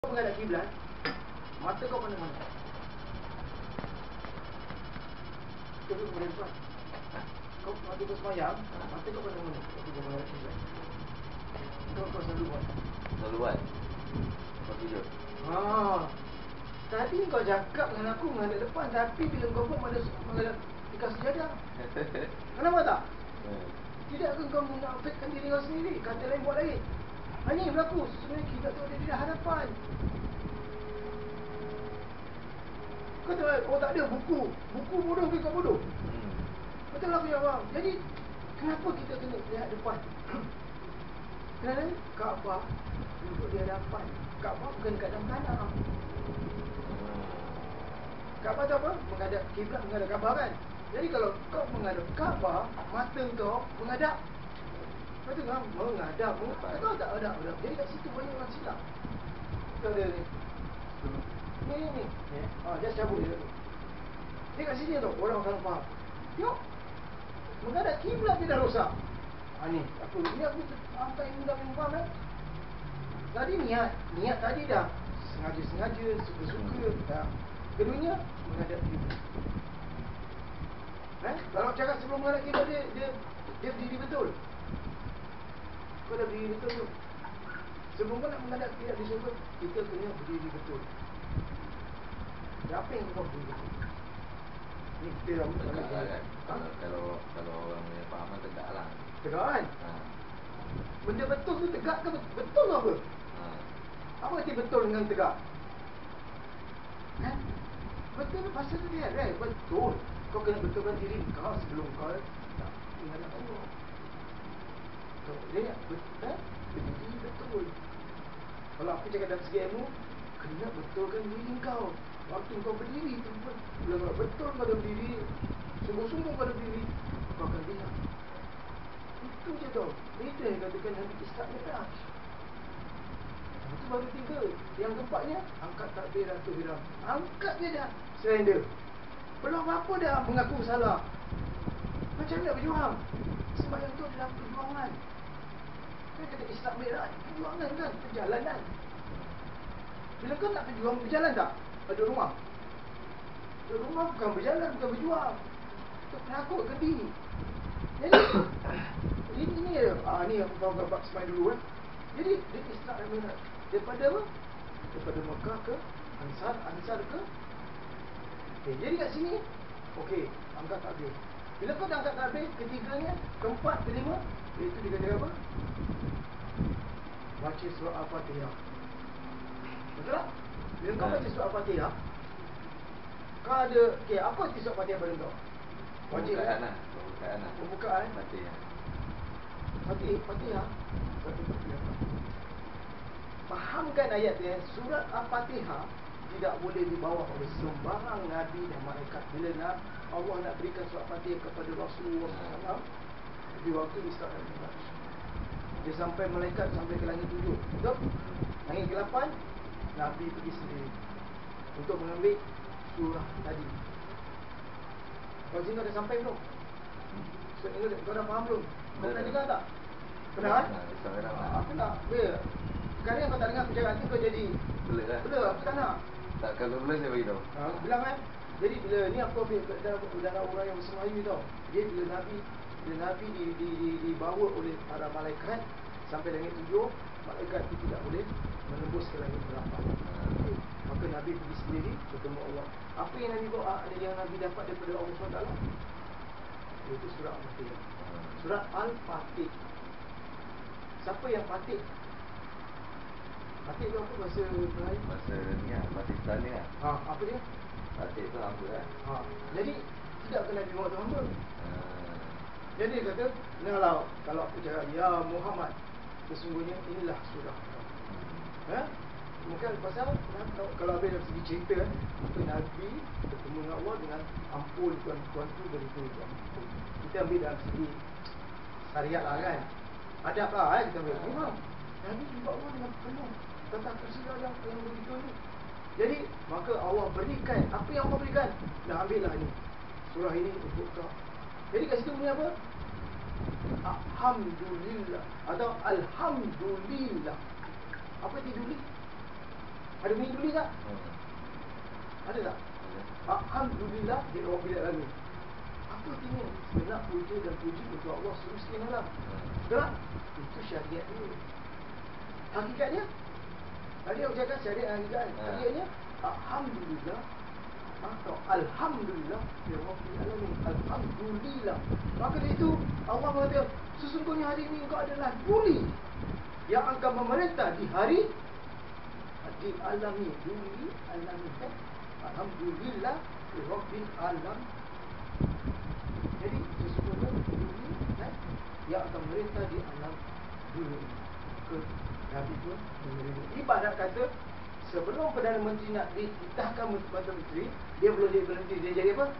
Menghadap kiblat, mata kau pandang mana? Tengok kepada depan. Kau waktu kau semayang, mata kau pandang mana? Waktu kau menghadap kiblat. Kau selalu buat. Selalu buat. Kau sujud. Tadi kau cakap dengan aku menghadap depan, tapi bila kau buat menghadap dekat sejadah. Kenapa tak? Tidak ke kau menafikan diri kau sendiri? Kata lain buat lain. Ini berlaku. Sebenarnya kiblat tu ada di hadapan. Kau tahu, tak ada buku. Buku bodoh ke kau bodoh? Betul lah punya abang. Jadi, kenapa kita kena lihat depan? Kerana Kaabah duduk di hadapan. Kaabah bukan kat dalam tanah. Kaabah tu apa? Menghadap kiblat, menghadap Kaabah kan? Jadi kalau kau menghadap Kaabah, mata kau menghadap. Betul kan? Menghadap. Kau tak hadap. Jadi kat situ banyak orang silap. Kau ada ni. Ni. Just cabut je. Dia kat sini tau, orang akan faham. Tengok. Menghadap kiblat dia dah rosak. Ni, apa? Ni aku angkat yang mudah memang faham Tadi niat tadi dah sengaja-sengaja, suka-suka. Keduanya, menghadap kiblat. Kalau cakap sebelum menghadap kiblat dia berdiri betul. Kau dah berdiri betul tu. Sebelum kau nak menghadap kiblat di syurga, kita kena berdiri betul. Apa yang kau berdiri betul? Ni kita dah tegak lah kan. Kalau orang punya fahaman tegak lah. Tegak kan? Benda betul tu tegak ke betul apa? Apa arti betul dengan tegak? Betul pasal tu dia kan? Betul. Kau kena betulkan diri kau sebelum kau tak menghadap Allah. Dia berdiri betul. Kalau aku cakap dalam segi ilmu, kena betulkan diri kau. Waktu kau berdiri tu pun, bila kau betul kau dah berdiri, sungguh-sungguh kau dah berdiri, kau akan lihat. Itu je tau. Itu yang katakan Nabi Ishaq Mi'raj. Itu baru 3. Yang keempatnya, angkat takbir Ratu Hiram. Angkat dia dah surrender. Belum apa dah mengaku salah. Macam mana nak berjuang? Sebab yang tu adalah perjuangan. Dia kata Ishaq Mi'raj, perjuangan kan, perjalanan. Bila kau nak berjalan tak? Ada rumah. Ada rumah bukan berjalan, bukan berjuang. Itu penakut ke diri. Jadi ini aku faham gambar semai dulu Jadi dia Isra' dan Mi'raj. Daripada apa? Daripada Mekah ke Ansar ke. Jadi kat sini angkat takbir. Bila kau dah angkat takbir, ketiganya, keempat, kelima, iaitu dia kata apa? Baca surah Al-Fatihah. Betul tak? Bila kau baca surah Al-Fatihah, kau ada apa arti surah Al-Fatihah pada kau? Pembukaan Fatihah. Fahamkan ayat dia. Surat Al-Fatihah tidak boleh dibawa oleh sembarang Nabi dan malaikat. Bila Allah nak berikan surat Fatihah kepada Rasulullah SAW di waktu Isra' dan Mi'raj, dia sampai malaikat sampai ke langit 7. Betul? Langit ke-8 Nabi pergi sendiri untuk mengambil surah tadi. Kau dah sampai belum? Kau dah faham belum? Kau pernah dengar tak? Pernah kan? Aku nak sekarang kau tak dengar aku cakap nanti kau jadi Bela, aku tak nak. Tak, kalau boleh saya beritahu. Bilang kan? Jadi bila ni aku ambil dalam orang yang bahasa Melayu tau. Dia bila Nabi dibawa oleh para malaikat sampai langit 7, malaikat itu tidak boleh menembus ke langit ke-8. Maka Nabi pergi sendiri bertemu Allah. Apa yang Nabi bawa? Yang Nabi dapat daripada Allah SWT, iaitu surah Al-Fatihah. Surah Al-Fatih. Siapa yang Fatih? Fatih tu apa bahasa Melayu? Bahasa ni lah, Pakistan ni lah. Apa dia? Fatih tu hamba lah. Jadi tidak kena dibawa tu hamba. Jadi dia kata, kalau aku cakap ya Muhammad, sesungguhnya inilah surah. Mungkin pasal kalau habis dari segi cerita maka Nabi bertemu dengan Allah dengan ampun tuan-tuan tu beritu. Kita ambil dalam segi syariat lah kan. Adab lah kita ambil. Memang Nabi jumpa Allah dengan penuh tentang kursilah yang begitu ni. Jadi maka Allah berikan apa yang Allah berikan. Dah ambillah ni surah ini untuk kau. Jadi kat situ bunyi apa? Alhamdulillah atau Alhamdulillah. Apa tiduli? Ada bunyi duli tak? Hmm. Ada tak? Ada. Alhamdulillah di Rabbil Alamin. Apa artinya? Sebenar puja dan puji untuk Allah Subhanahu. Betul? Itu syariat dia. Hakikatnya tadi aku cakap syariat hakikat. Hakikatnya alhamdulillah atau alhamdulillah di Rabbil Alamin. Alhamdulillah. Maka dari itu Allah berkata, sesungguhnya hari ini engkau adalah duli yang akan memerintah di hari di alami duli alami. Alhamdulillah Rabbil Alam. Jadi sesungguhnya duli yang akan merintah di alam dunia. Ke Nabi pun ibarat kata sebelum Perdana Menteri nak dititahkan Perdana Menteri, dia belum jadi berhenti, dia jadi apa?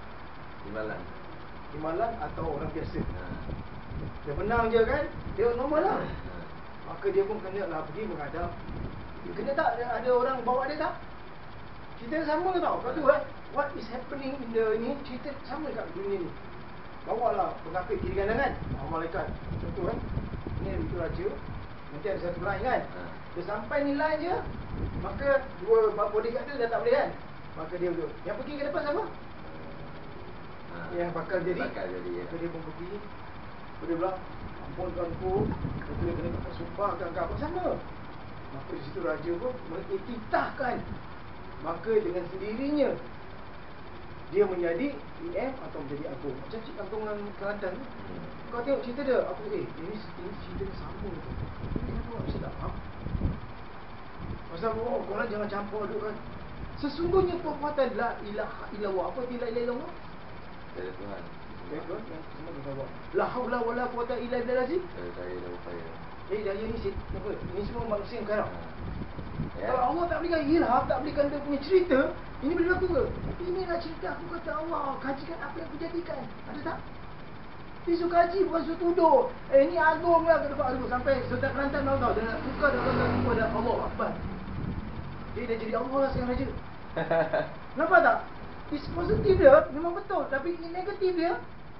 Timbalan atau orang biasa. Dia menang je kan, dia normal lah. Maka dia pun kena lah pergi menghadap. Dia kena tak ada orang bawa dia tak? Kita sama tau. Lepas tu what is happening in the ni, cerita sama kat dunia ni. Bawalah pengapit kiri kanan kan, malaikat. Contoh kan, ni itu raja. Nanti ada satu line kan. Dia sampai ni line je, maka dua bodyguard tu dah tak boleh kan. Maka dia duduk. Yang pergi ke depan siapa? Yang bakal jadi. Maka dia pun pergi. Dia bilang, ampun tuanku, dia kena sumpah ke apa sama. Maka di situ raja pun mengiktirafkan. Maka dengan sendirinya dia menjadi PM atau menjadi agung. Macam Cik Kampung Kelantan tu. Kau tengok cerita dia, aku ini cerita dia sama tu. Ini kenapa aku tak faham? Pasal korang jangan campur duk kan. Sesungguhnya perbuatan la ilaha illallah. Apa tu la ilaha illallah? Dari Tuhan. Dari Tuhan yang semua kita buat. La haula wala quwata illa billah. Dari upaya. Jadi daya ni apa? Ini semua manusia yang karang. Ya. Kalau Allah tak berikan ilham, tak berikan dia punya cerita, ini boleh berlaku ke? Inilah cerita aku kata Allah, kajikan apa yang aku jadikan. Ada tak? Dia suka kaji, bukan suka tuduh. Ini agung lah ke depan agung. Sampai Sultan Kelantan tahu dia nak tukar kepada Allah Akbar. Dia dah jadi Allah lah sekarang raja. Nampak tak? Is positif dia memang betul, tapi ini negatif dia.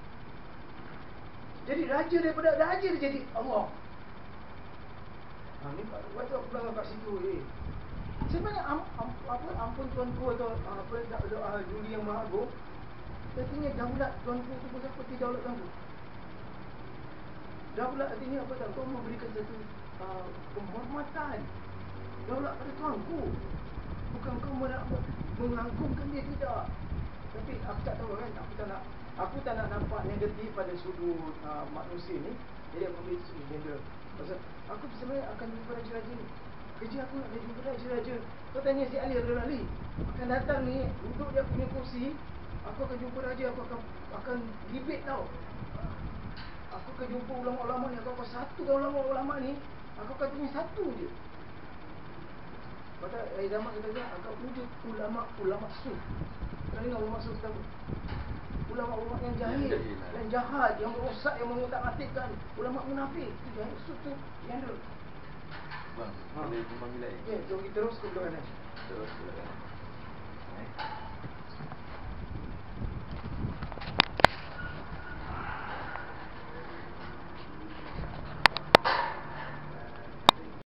Jadi raja daripada raja dia jadi Allah. Ni buat tu aku bilang kat situ sebenarnya ampun tuanku atau apa duli yang maha agung. Artinya daulat tuanku tu pun seperti daulat tuanku. Daulat artinya apa tahu? Kau memberikan satu penghormatan. Daulat pada tuanku. Bukan kau mengagungkan dia, tidak. Tapi aku tak tahu kan, aku tak nak nampak negatif pada sudut manusia ni. Jadi aku ambil sudut gender. Pasal aku sebenarnya akan jumpa raja-raja ni. Kerja aku nak jumpa raja-raja. Kau tanya si Ali Abdul Ali, akan datang ni, duduk dia punya kursi. Aku akan jumpa raja, aku akan debate tau. Aku akan jumpa ulama-ulama ni, aku akan satukan ulama-ulama ni. Aku akan tanya satu je. Pada zaman kita akan wujud ulama suf. Kau dengar ulama suf apa? Ulama-ulama yang jahil, yang jahat, yang merosak, yang mengutak-atikkan, ulama munafik. Itu jahil suf tu yang ada. Bang, boleh tumpang bilik? Ya, jom kita terus ke belakang. Terus ke belakang.